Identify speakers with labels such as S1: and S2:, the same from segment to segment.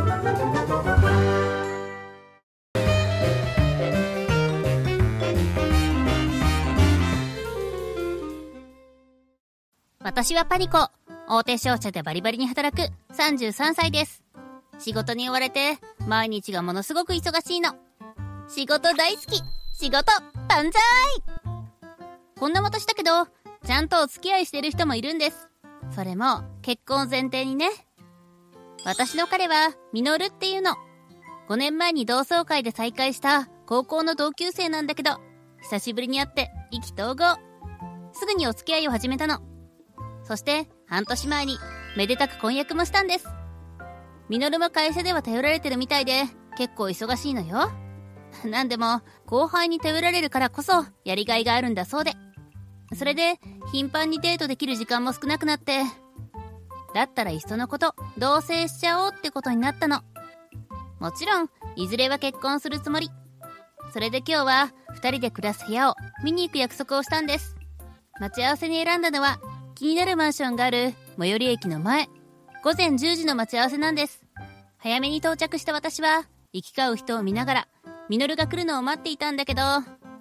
S1: 私はパニコ。大手商社でバリバリに働く33歳です。仕事に追われて毎日がものすごく忙しいの。仕事大好き。仕事万歳。こんな私だけど、ちゃんとお付き合いしてる人もいるんです。それも結婚前提にね。私の彼はミノルっていうの。5年前に同窓会で再会した高校の同級生なんだけど、久しぶりに会って意気投合。すぐにお付き合いを始めたの。そして半年前にめでたく婚約もしたんです。ミノルも会社では頼られてるみたいで結構忙しいのよ。なんでも後輩に頼られるからこそやりがいがあるんだそうで、それで頻繁にデートできる時間も少なくなって、だったらいっそのこと同棲しちゃおうってことになったの。もちろんいずれは結婚するつもり。それで今日は2人で暮らす部屋を見に行く約束をしたんです。待ち合わせに選んだのは気になるマンションがある最寄り駅の前。午前10時の待ち合わせなんです。早めに到着した私は行き交う人を見ながらミノルが来るのを待っていたんだけど、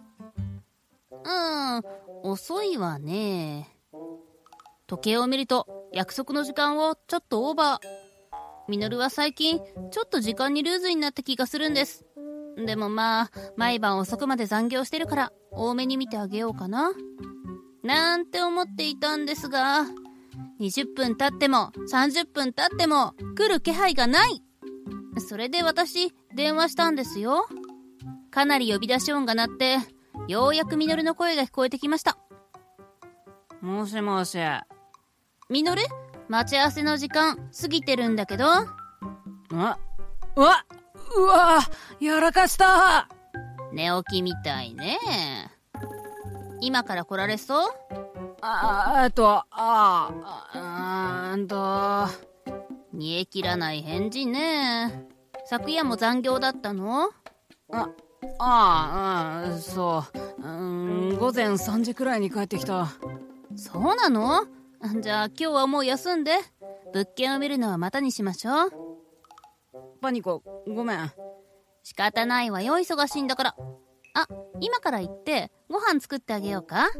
S1: 遅いわね。時計を見ると約束の時間をちょっとオーバー。ミノルは最近ちょっと時間にルーズになった気がするんです。でもまあ毎晩遅くまで残業してるから多めに見てあげようかななんて思っていたんですが、20分経っても30分経っても来る気配がない。それで私電話したんですよ。かなり呼び出し音が鳴ってようやくミノルの声が聞こえてきました。
S2: もしもし。
S1: ミノル、待ち合わせの時間過ぎてるんだけど。
S2: うわやらかした。
S1: 寝起きみたいね。今から来られそう？煮え切らない返事ね。昨夜も残業だったの？
S2: そう。午前3時くらいに帰ってきた。
S1: そうなの？じゃあ今日はもう休んで。物件を見るのはまたにしましょう。
S2: パニコ、ごめん。
S1: 仕方ないわよ、忙しいんだから。今から行ってご飯作ってあげようか？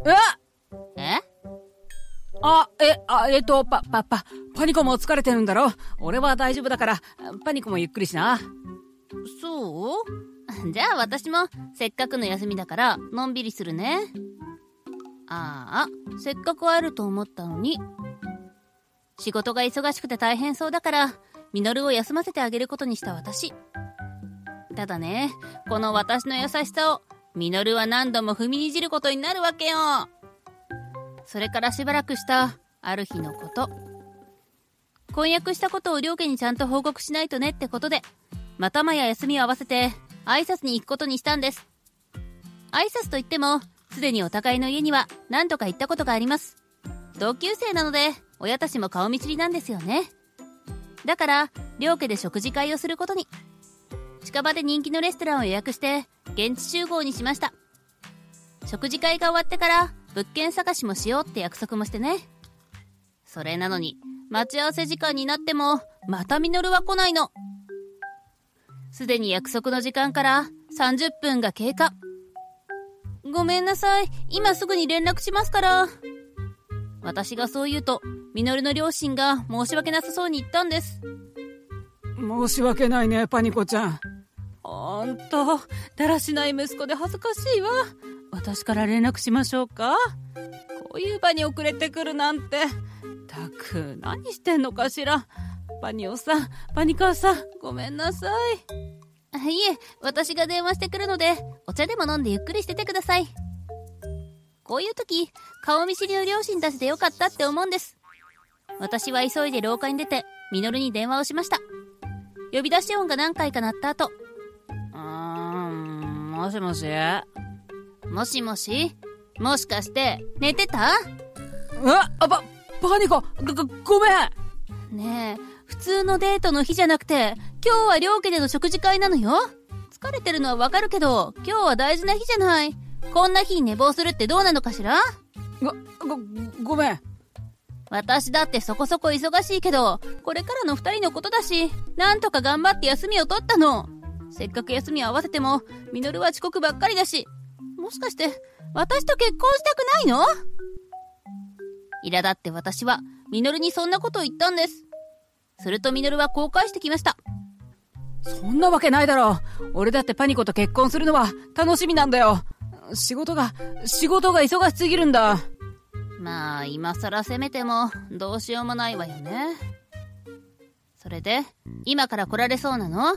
S2: パニコも疲れてるんだろ？俺は大丈夫だから、パニコもゆっくりしな。
S1: そう？じゃあ私もせっかくの休みだからのんびりするね。せっかく会えると思ったのに。仕事が忙しくて大変そうだからミノルを休ませてあげることにした私。ただね、この私の優しさをミノルは何度も踏みにじることになるわけよ。それからしばらくしたある日のこと。婚約したことを両家にちゃんと報告しないとねってことで、またまや休みを合わせて挨拶に行くことにしたんです。挨拶といってもすでにお互いの家には何度か行ったことがあります。同級生なので親たちも顔見知りなんですよね。だから両家で食事会をすることに。近場で人気のレストランを予約して現地集合にしました。食事会が終わってから物件探しもしようって約束もしてね。それなのに待ち合わせ時間になってもまたミノルは来ないの。すでに約束の時間から30分が経過。ごめんなさい、今すぐに連絡しますから。私がそう言うとミノルの両親が申し訳なさそうに言ったんです。
S2: 申し訳ないね、パニコちゃん。
S3: ほんとだらしない息子で恥ずかしいわ。私から連絡しましょうか？こういう場に遅れてくるなんて。たく何してんのかしら。パニオさん、パニカーさん、ごめんなさい。
S1: いえ、私が電話してくるのでお茶でも飲んでゆっくりしててください。こういう時顔見知りの両親たちでよかったって思うんです。私は急いで廊下に出てミノルに電話をしました。呼び出し音が何回か鳴った後、
S2: もしもし？
S1: もしもし？もしかして寝てた？
S2: パニコ、ごめん。
S1: ねえ、普通のデートの日じゃなくて今日は両家での食事会なのよ。疲れてるのはわかるけど今日は大事な日じゃない。こんな日に寝坊するってどうなのかしら？
S2: ごめん。
S1: 私だってそこそこ忙しいけど、これからの2人のことだし、なんとか頑張って休みを取ったの。せっかく休みを合わせても、ミノルは遅刻ばっかりだし、もしかして私と結婚したくないの？苛立って私はミノルにそんなことを言ったんです。するとミノルはこう返してきました。
S2: そんなわけないだろ。俺だってパニコと結婚するのは楽しみなんだよ。仕事が忙しすぎるんだ。
S1: まあ今更責めてもどうしようもないわよね。それで今から来られそうなの？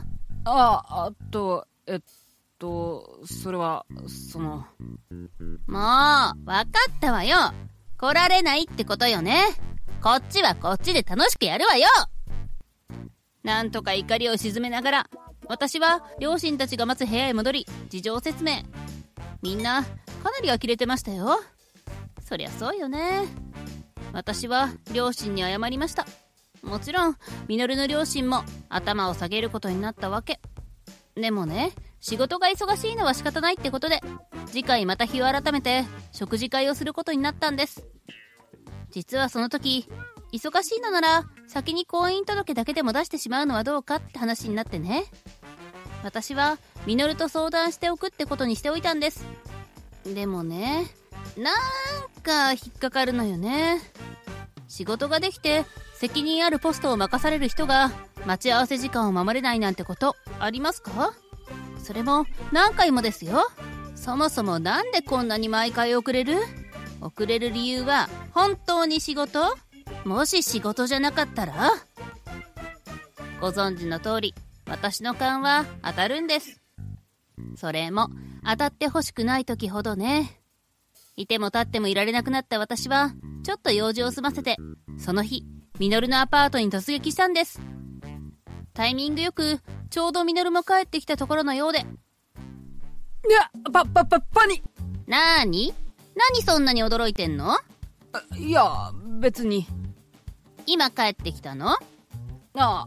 S2: それは
S1: もうわかったわよ。来られないってことよね。こっちはこっちで楽しくやるわよ。なんとか怒りを鎮めながら、私は両親たちが待つ部屋へ戻り、事情説明。みんなかなり呆れてましたよ。そりゃそうよね。私は両親に謝りました。もちろんミノルの両親も頭を下げることになったわけでもね、仕事が忙しいのは仕方ないってことで、次回また日を改めて食事会をすることになったんです。実はその時、忙しいのなら先に婚姻届だけでも出してしまうのはどうかって話になってね。私はミノルと相談しておくってことにしておいたんです。でもね、なんか引っかかるのよね。仕事ができて責任あるポストを任される人が待ち合わせ時間を守れないなんてことありますか？それも何回もですよ。そもそもなんでこんなに毎回遅れる理由は本当に仕事？もし仕事じゃなかったら？ご存知の通り、私の勘は当たるんです。それも当たってほしくない時ほどね。いても立ってもいられなくなった私はちょっと用事を済ませて、その日ミノルのアパートに突撃したんです。タイミングよくちょうどミノルも帰ってきたところのようで。い
S2: や、パニ。
S1: 何そんなに驚いてんの？
S2: いや、別に。
S1: 今帰ってきたの？
S2: 今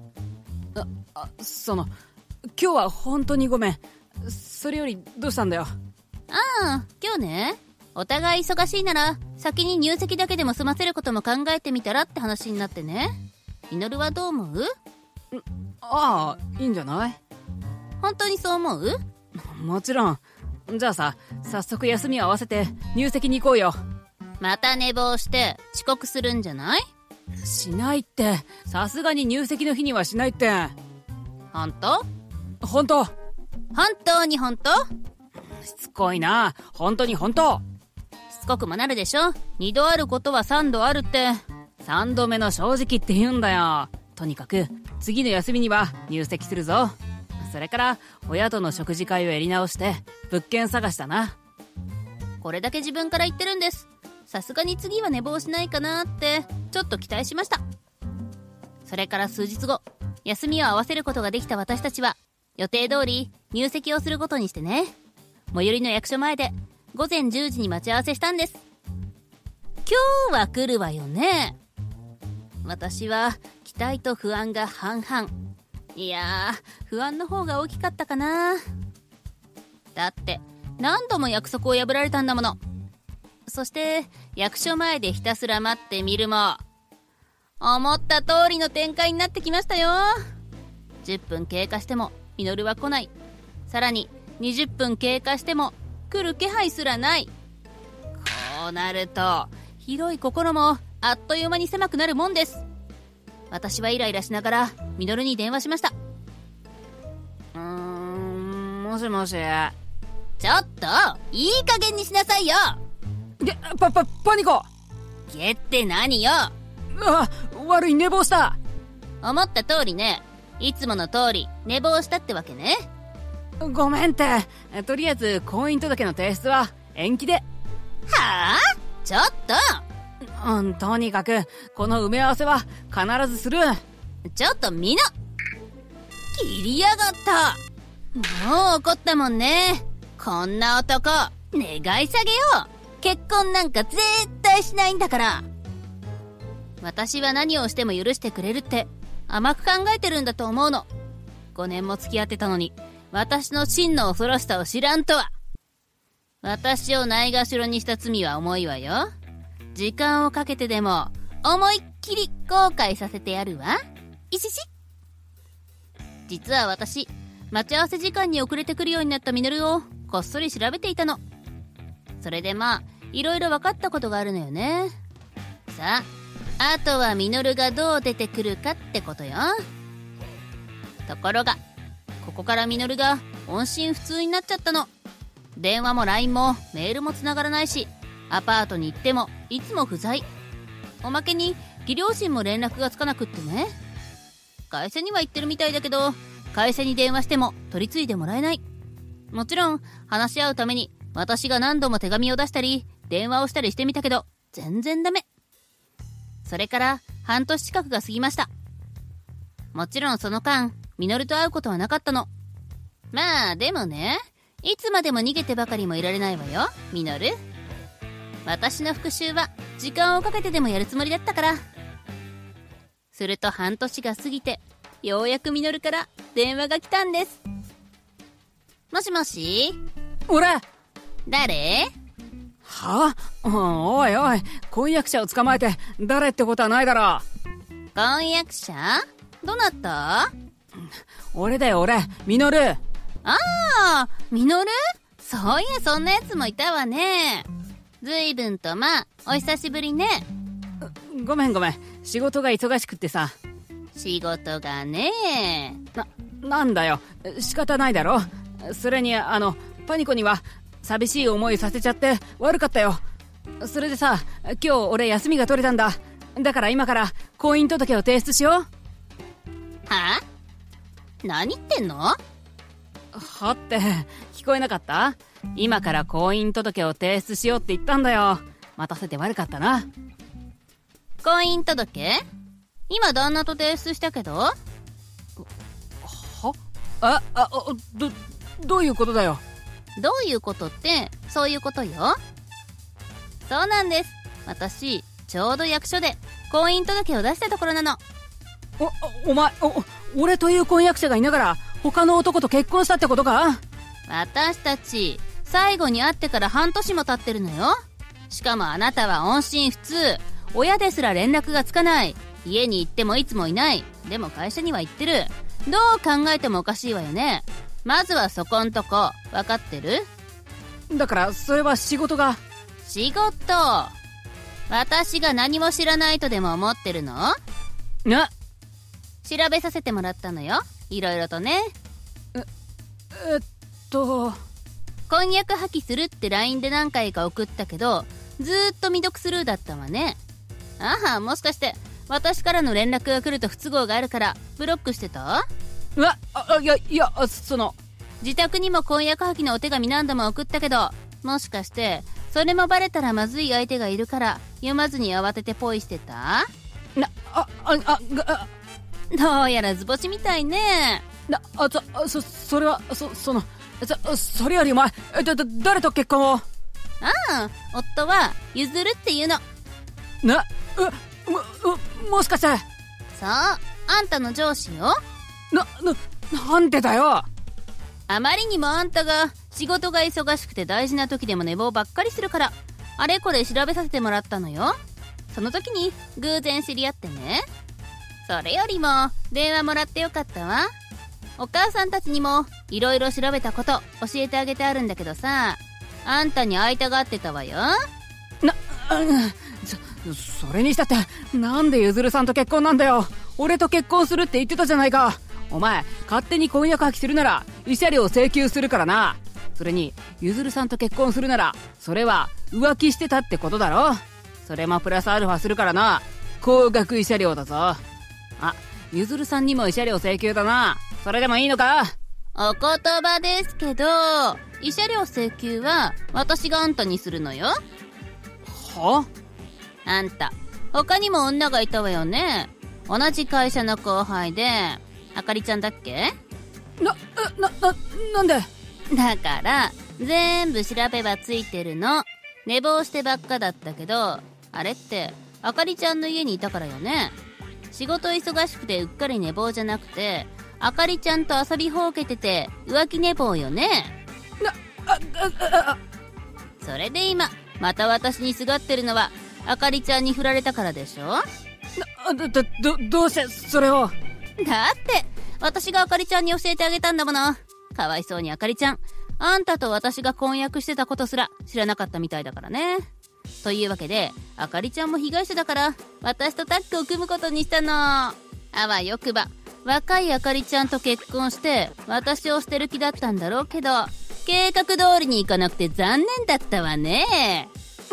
S2: 日は本当にごめん。それよりどうしたんだよ。
S1: 今日ね、お互い忙しいなら先に入籍だけでも済ませることも考えてみたらって話になってね。ミノルはどう思う？
S2: いいんじゃない？
S1: 本当にそう思う？
S2: もちろん。じゃあさ、早速休みを合わせて入籍に行こうよ。
S1: また寝坊して遅刻するんじゃない？
S2: しないって。さすがに入籍の日にはしないって。
S1: 本当？
S2: 本当？
S1: 本当に本当？
S2: しつこいな。本当に本当。
S1: しつこくもなるでしょ。2度あることは3度あるって。
S2: 3度目の正直って言うんだよ。とにかく次の休みには入籍するぞ。それから親との食事会をやり直して物件探しだな。
S1: これだけ自分から言ってるんです。さすがに次は寝坊しないかなってちょっと期待しました。それから数日後、休みを合わせることができた私たちは予定通り入籍をすることにしてね。最寄りの役所前で午前10時に待ち合わせしたんです。今日は来るわよね。私は期待と不安が半々。いやー、不安の方が大きかったかな。だって何度も約束を破られたんだもの。そして役所前でひたすら待ってみるも、思った通りの展開になってきましたよ。10分経過してもミノルは来ない。さらに20分経過しても来る気配すらない。こうなると広い心もあっという間に狭くなるもんです。私はイライラしながらミノルに電話しました。
S2: もしもし。
S1: ちょっといい加減にしなさいよ。
S2: パニコ。
S1: ゲって何よ。
S2: 悪い、寝坊した。
S1: 思った通りね。いつもの通り寝坊したってわけね。
S2: ごめんって。とりあえず婚姻届の提出は延期で。
S1: はあ？ちょっと。
S2: とにかくこの埋め合わせは必ずする。
S1: ちょっとみな。切りやがった。もう怒ったもんね。こんな男願い下げよう。結婚なんか絶対しないんだから。私は何をしても許してくれるって甘く考えてるんだと思うの。5年も付き合ってたのに私の真の恐ろしさを知らんとは。私をないがしろにした罪は重いわよ。時間をかけてでも思いっきり後悔させてやるわ。いしし。実は私、待ち合わせ時間に遅れてくるようになったミノルをこっそり調べていたの。それでいろいろ分かったことがあるのよね。さあ、あとはミノルがどう出てくるかってことよ。ところが、ここからミノルが音信不通になっちゃったの。電話も LINE もメールも繋がらないし、アパートに行ってもいつも不在。おまけに義両親も連絡がつかなくってね。会社には行ってるみたいだけど、会社に電話しても取り次いでもらえない。もちろん話し合うために私が何度も手紙を出したり電話をしたりしてみたけど、全然ダメ。それから半年近くが過ぎました。もちろんその間ミノルと会うことはなかったの。でもね、いつまでも逃げてばかりもいられないわよ、ミノル。私の復讐は時間をかけてでもやるつもりだったから。すると半年が過ぎて、ようやくミノルから電話が来たんです。もしもし。
S2: 俺。
S1: 誰？
S2: は？おいおい、婚約者を捕まえて誰ってことはないだろ。
S1: 婚約者？どなた？
S2: 俺だよ、俺、ミノル。
S1: ああ、ミノル？そういや、そんなやつもいたわね。ずいぶんとお久しぶりね。
S2: ごめん、仕事が忙しくってさ。
S1: 仕事がね。
S2: なんだよ、仕方ないだろ。それにパニコには寂しい思いさせちゃって悪かったよ。それでさ、今日俺休みが取れたんだ。だから今から婚姻届を提出しよう。
S1: は？何言ってんの？
S2: はって聞こえなかった？今から婚姻届を提出しようって言ったんだよ。待たせて悪かったな。
S1: 婚姻届？今旦那と提出したけど。は？
S2: どういうことだよ。
S1: どういうことって、そういうことよ。そうなんです。私ちょうど役所で婚姻届を出したところなの。
S2: お前、俺という婚約者がいながら他の男と結婚したってことか？
S1: 私たち最後に会ってから半年も経ってるのよ。しかもあなたは音信不通。親ですら連絡がつかない。家に行ってもいつもいない。でも会社には行ってる。どう考えてもおかしいわよね。まずはそこんとこ分かってる？
S2: だからそれは仕事が。
S1: 仕事？私が何も知らないとでも思ってるの？調べさせてもらったのよ、いろいろとね。婚約破棄するって LINE で何回か送ったけど、ずーっと未読スルーだったわね。ああ、もしかして私からの連絡が来ると不都合があるからブロックしてた？
S2: いや、
S1: 自宅にも婚約破棄のお手紙何度も送ったけど、もしかしてそれもバレたらまずい相手がいるから読まずに慌ててポイしてた？どうやら図星みたいね。
S2: それはそれよりお前、誰と結婚を？
S1: 夫はゆずるっていうの。
S2: もしかして。
S1: そう、あんたの上司よ。
S2: なんでだよ。
S1: あまりにもあんたが仕事が忙しくて大事な時でも寝坊ばっかりするから、あれこれ調べさせてもらったのよ。その時に偶然知り合ってね。それよりも電話もらってよかったわ。お母さんたちにもいろいろ調べたこと教えてあげてあるんだけどさ、あんたに会いたがってたわよ。
S2: それにしたってなんでゆずるさんと結婚なんだよ。俺と結婚するって言ってたじゃないか。お前勝手に婚約破棄するなら慰謝料請求するからな。それにゆずるさんと結婚するならそれは浮気してたってことだろ。それもプラスアルファするからな。高額慰謝料だぞ。ゆずるさんにも慰謝料請求だな。それでもいいのか？
S1: お言葉ですけど、慰謝料請求は私があんたにするのよ。
S2: は？
S1: あんた他にも女がいたわよね。同じ会社の後輩であかりちゃんだっけ？
S2: なんで？
S1: だから全部調べばついてるの。寝坊してばっかだったけど、あれってあかりちゃんの家にいたからよね。仕事忙しくてうっかり寝坊じゃなくて、あかりちゃんと遊びほうけてて浮気寝坊よね。それで今また私にすがってるのはあかりちゃんに振られたからでしょ。
S2: どうしてそれを。
S1: だって私があかりちゃんに教えてあげたんだもの。かわいそうにあかりちゃん、あんたと私が婚約してたことすら知らなかったみたいだからね。というわけであかりちゃんも被害者だから私とタッグを組むことにしたの。あわよくば若いあかりちゃんと結婚して私を捨てる気だったんだろうけど、計画通りにいかなくて残念だったわね。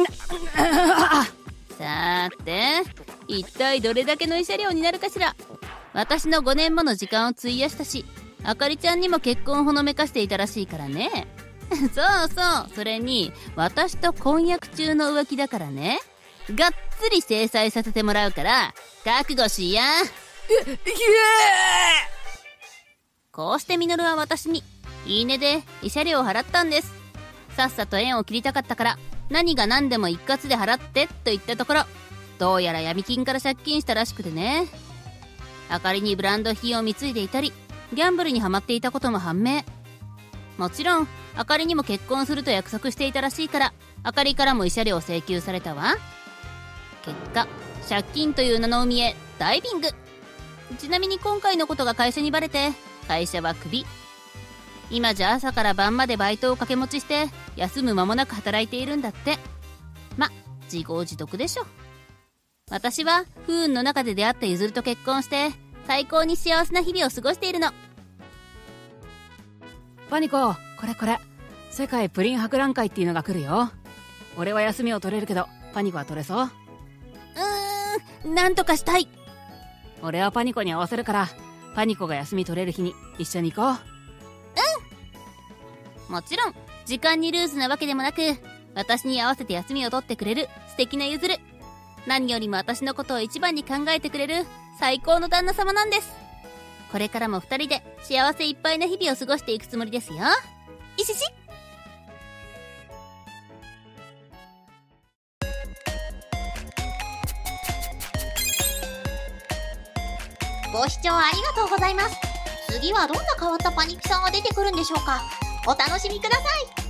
S1: さーて一体どれだけの慰謝料になるかしら。私の5年もの時間を費やしたし、あかりちゃんにも結婚をほのめかしていたらしいからね。そうそう、それに私と婚約中の浮気だからね。がっつり制裁させてもらうから覚悟しや。こうしてミノルは私にいいねで慰謝料を払ったんです。さっさと縁を切りたかったから何が何でも一括で払ってと言ったところ、どうやら闇金から借金したらしくてね。あかりにブランド品を貢いでいたりギャンブルにハマっていたことも判明。もちろんあかりにも結婚すると約束していたらしいから、あかりからも慰謝料を請求されたわ。結果借金という名の海へダイビング。ちなみに今回のことが会社にバレて会社はクビ。今じゃ朝から晩までバイトを掛け持ちして休む間もなく働いているんだって。ま、自業自得でしょ。私は不運の中で出会ったゆずると結婚して最高に幸せな日々を過ごしているの。
S2: パニコ、これ世界プリン博覧会っていうのが来るよ。俺は休みを取れるけどパニコは取れそう？
S1: なんとかしたい。
S2: 俺はパニコに合わせるから、パニコが休み取れる日に一緒に行こ
S1: う。もちろん時間にルーズなわけでもなく、私に合わせて休みを取ってくれる素敵なゆずる。何よりも私のことを一番に考えてくれる最高の旦那様なんです。これからも2人で幸せいっぱいな日々を過ごしていくつもりですよ。いしし。
S4: ご視聴ありがとうございます。次はどんな変わったパニックさんが出てくるんでしょうか。お楽しみください。